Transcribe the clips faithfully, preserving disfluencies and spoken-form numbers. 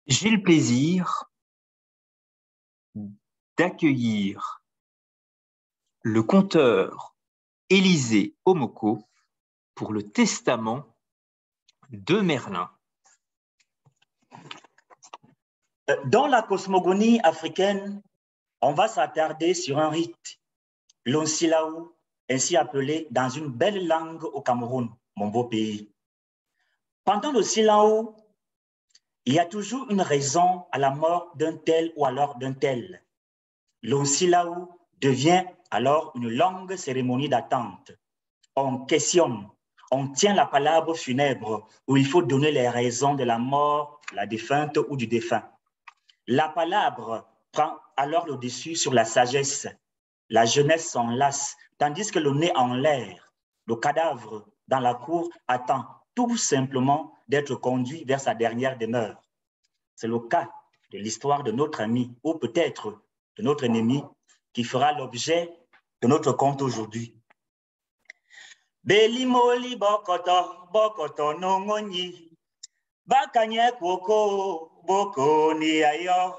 J'ai le plaisir d'accueillir le conteur Élisée Omoko pour le testament de Merlin. Dans la cosmogonie africaine, on va s'attarder sur un rite, l'Onsilaou, ainsi appelé dans une belle langue au Cameroun, mon beau pays. Pendant le Silaou, il y a toujours une raison à la mort d'un tel ou alors d'un tel. L'Onsilaou devient alors une longue cérémonie d'attente. On questionne, on tient la palabre funèbre où il faut donner les raisons de la mort, la défunte ou du défunt. La palabre prend alors le dessus sur la sagesse. La jeunesse s'enlace, tandis que le nez en l'air, le cadavre dans la cour attend tout simplement d'être conduit vers sa dernière demeure. C'est le cas de l'histoire de notre ami, ou peut-être de notre ennemi, qui fera l'objet de notre conte aujourd'hui. Belimoli bokoto, bokoto nongoni, bakanye koko, boko ni ayo.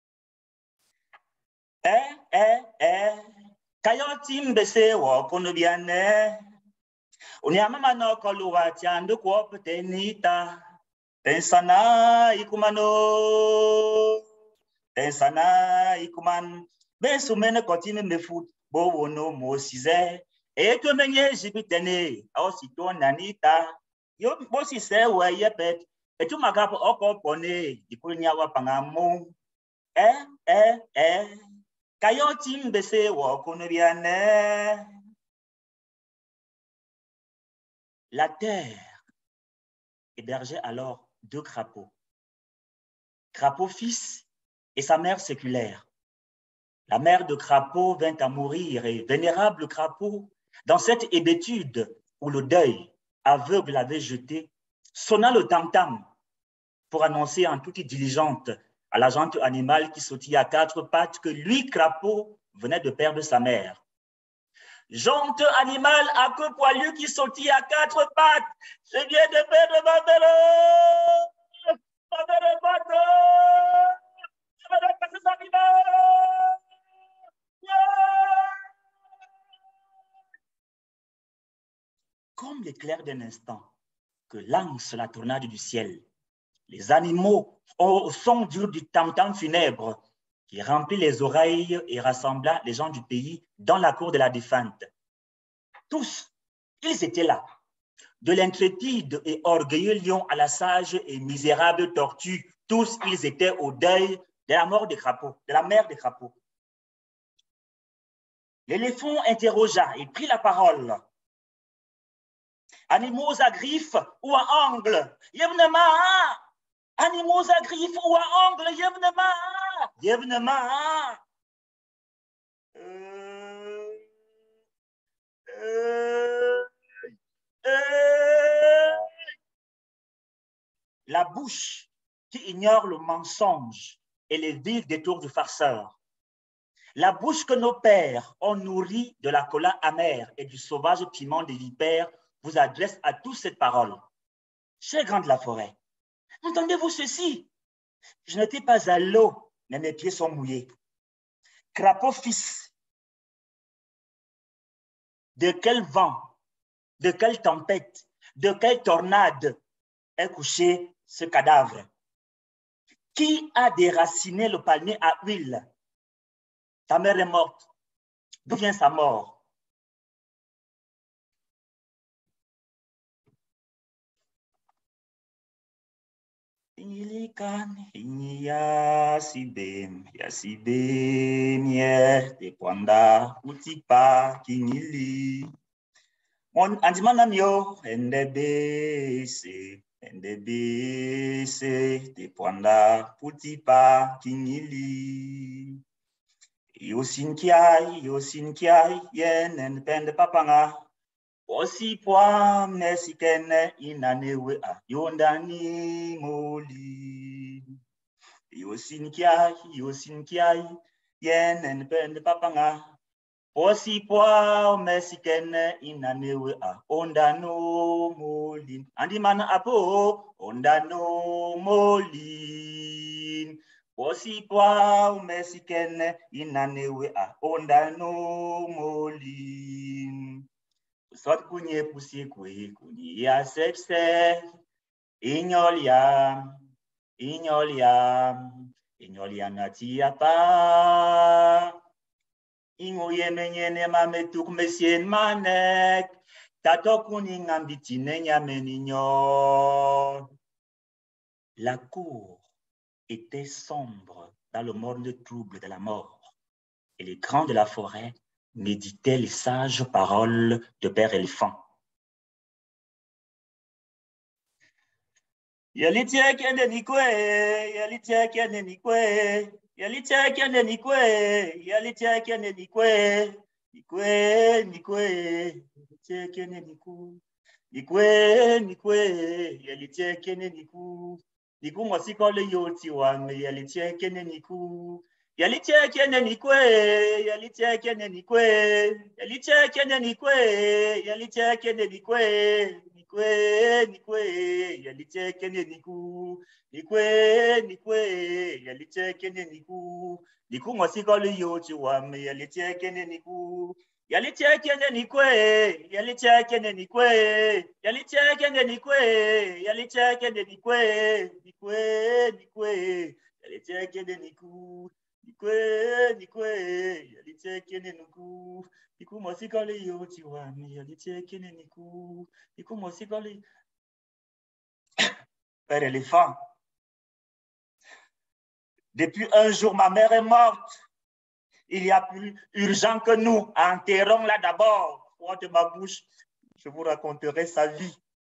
Eh, eh, eh, kayoti mbese wo kono biane. Unyama no koluwa tiandu kwa petenita. Tensana ikumano. Tensana ikuman. Besumene kotime mefut bo wono mo size. E to menye jibitene aussitôt nanita. Yo bosi se wa yepet. E tu magapo oko pone ikunya wa pangamu. Eh, eh, eh. La terre hébergeait alors deux crapauds. Crapaud fils et sa mère séculaire. La mère de Crapaud vint à mourir et vénérable Crapaud, dans cette hébétude où le deuil aveugle l'avait jeté, sonna le tam-tam pour annoncer en toute diligente à la gente animale qui sautillait à quatre pattes que lui, Crapaud, venait de perdre sa mère. Gente animale à queue poilue qui sautille à quatre pattes, je viens de perdre ma mère, ma mère est morte, ma mère est passée sans animal. Comme l'éclair d'un instant, que lance la tornade du ciel, les animaux au son dur du tam-tam funèbre qui remplit les oreilles et rassembla les gens du pays dans la cour de la défunte. Tous, ils étaient là, de l'intrépide et orgueilleux lion à la sage et misérable tortue, tous ils étaient au deuil de la mort des crapauds, de la mère des crapauds. L'éléphant interrogea et prit la parole. Animaux à griffes ou à ongles, yevnema, animaux à griffes ou à ongles, yevnema, yevnema. Euh, euh, euh. La bouche qui ignore le mensonge et les vils détours du farceur. La bouche que nos pères ont nourrie de la cola amère et du sauvage piment des vipères vous adresse à tous cette parole. Cher grand de la forêt, entendez-vous ceci? Je n'étais pas à l'eau, mais mes pieds sont mouillés. Crapaud fils, de quel vent, de quelle tempête, de quelle tornade est couché ce cadavre? Qui a déraciné le palmier à huile? Ta mère est morte. D'où vient sa mort? Ilikan yasibem yasibem ye de panda utipa kinili. Mon andimana mio endebese endebese de panda utipa kinili. Yosinkiai yosinkiai yen pende papanga. Osi poa mesikene inanewe a yondani moli. Yosinkiai, yosinkiai, yen and pen the papanga. Posi poa mexicaine inanewe a ondano molin. Andi mana apo ondano molin. Posi poa mexicaine inanewe a ondano molin. Sot kunye pusi kwe kunye ya sepse. Ignolia, ignolia, ignolia natia pa. Ingoye menyene mametuk mesien manek. Tato kuning ambitine nyamenignon. La cour était sombre dans le monde trouble de la mort. Et les grands de la forêt méditaient les sages paroles de Père Éléphant. Yalitia kende nikwe, yalitia kende nikwe, yalitia kende nikwe, yalitia kende nikwe, nikwe, nikwe, yalitia kende niku, nikwe, nikwe, yalitia kende niku, niku mwasikole yoti wame, yalitia kende niku, yalitia kende nikwe, yalitia kende nikwe, yalitia kende nikwe, yalitia kende nikwe, nikwe, nikwe, yalitia kende niku, nikwe, nikwe, yalitia kende niku, niku mwasikole yoti wame, yalitia kende niku, yalitia kende nikwe, yalitia kende nikwe, yalitia kende nikwe, yalitia kende nikwe, nikwe, nikwe, yalitia kende niku, nikwe, nikwe, yalitia kende niku, niku mwasikole yoti wame, yalitia kende niku, niku mwasikole. Père Éléphant, depuis un jour, ma mère est morte. Il y a plus urgent que nous. Enterrons-la d'abord. Froid de ma bouche, je vous raconterai sa vie.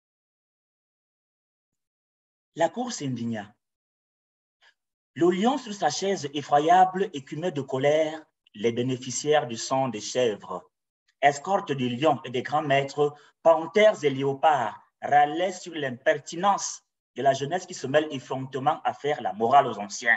La cour s'indigna. Le lion sur sa chaise effroyable écumait de colère les bénéficiaires du sang des chèvres. Escorte de lions et des grands maîtres, panthères et léopards râlaient sur l'impertinence de la jeunesse qui se mêle effrontément à faire la morale aux anciens.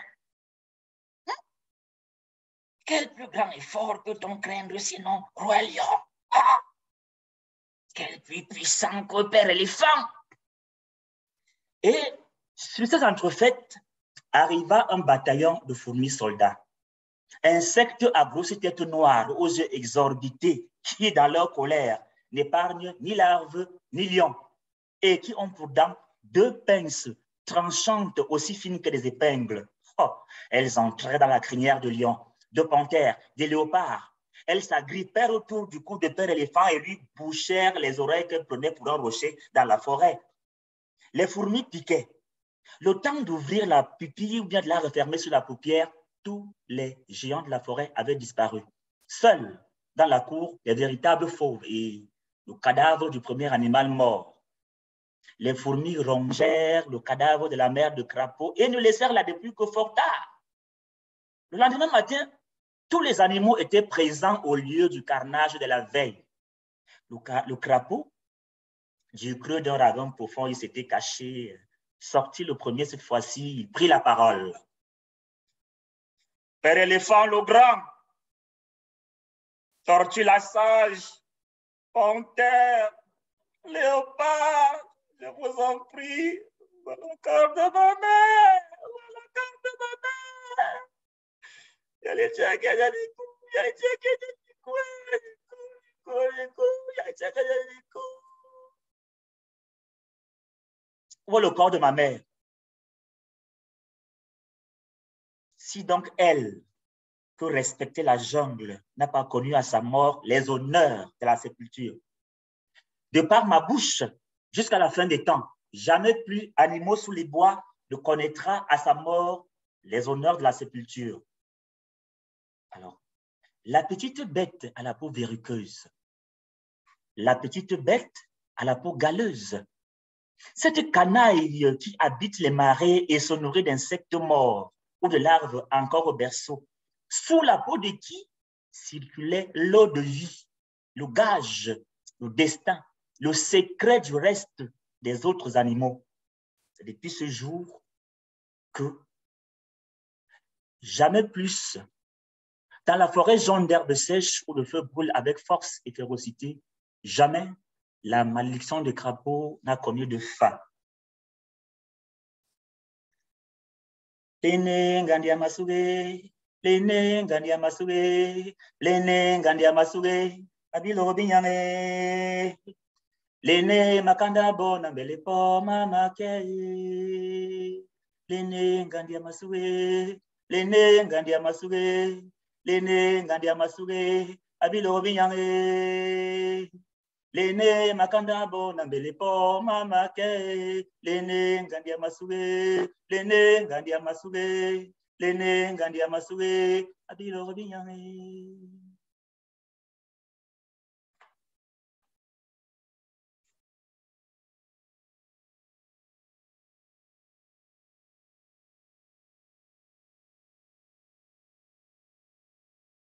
Quel plus grand effort peut-on craindre sinon, roi lion? Ah! Quel plus puissant que Père Éléphant! Et sur cette entrefaite arriva un bataillon de fourmis soldats. Insectes à grosses têtes noires, aux yeux exorbités, qui, dans leur colère, n'épargnent ni larves ni lions, et qui ont pour dents deux pinces tranchantes aussi fines que des épingles. Oh, elles entraient dans la crinière de lion, de panthères, des léopards. Elles s'agrippèrent autour du cou de Père Éléphant et lui bouchèrent les oreilles qu'elles prenaient pour un rocher dans la forêt. Les fourmis piquaient. Le temps d'ouvrir la pupille ou bien de la refermer sur la paupière, tous les géants de la forêt avaient disparu. Seuls, dans la cour, les véritables fauves et le cadavre du premier animal mort. Les fourmis rongèrent le cadavre de la mère de crapaud et ne laissèrent là depuis que fort tard. Le lendemain matin, tous les animaux étaient présents au lieu du carnage de la veille. Le, le crapaud, du creux d'un ravin profond, il s'était caché, sorti le premier cette fois-ci, il prit la parole. Père Éléphant le grand, tortue la sage, panthère, léopard, je vous en prie, voilà le corps de ma mère, voilà le corps de ma mère. Où est le corps de ma mère? Si donc elle, que respecter la jungle, n'a pas connu à sa mort les honneurs de la sépulture, de par ma bouche, jusqu'à la fin des temps, jamais plus animaux sous les bois ne connaîtra à sa mort les honneurs de la sépulture. Alors, la petite bête à la peau verruqueuse, la petite bête à la peau galeuse, cette canaille qui habite les marais et se nourrit d'insectes morts ou de larves encore au berceau, sous la peau de qui circulait l'eau de vie, le gage, le destin, le secret du reste des autres animaux. C'est depuis ce jour que jamais plus Dans la forêt jaune d'herbe sèche où le feu brûle avec force et férocité, jamais la malédiction des crapauds n'a connu de fin. Lene Ngandia Masuge, Lene Ngandia Masuge, Lene Ngandia Masuge, Abilo Binyame, Lene Makanda Bona Belepo Mama Kei, Lene Ngandia Masuge, Lene Ngandia Masuge, Lene Ngandia Masuge, Abilo Binyame, Lene Makanda Bona Belepo Mama Kei, Lene Ngandia Masuge, Lene Ngandia Masuge, Lene Ngandia Masuge, Abilo Binyame.